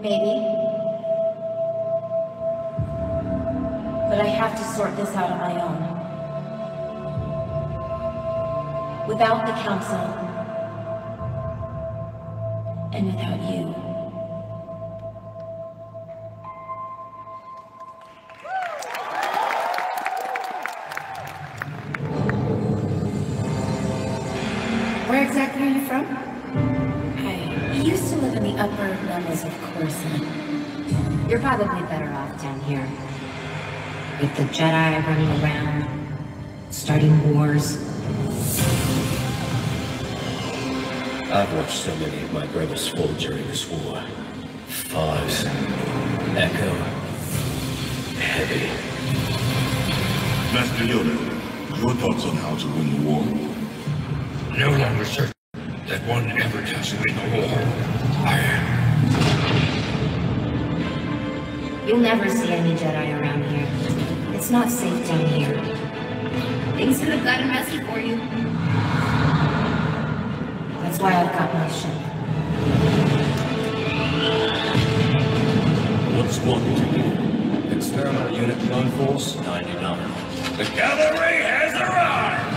Maybe. But I have to sort this out on my own. Without the Council. And without you. Where exactly are you from? I used to live in the upper levels of Coruscant. You're probably better off down here. With the Jedi running around, starting wars. I've watched so many of my brothers fall during this war. Fives, Echo, Heavy. Master Yoda, your thoughts on how to win the war? No longer certain that one ever does win the war. I am. You'll never see any Jedi around here. It's not safe down here. Things could have gotten messy for you. That's why I've got my ship. What's one to you? Experimental unit Clone Force 99. The cavalry has arrived!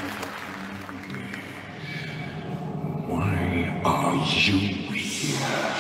Why are you here?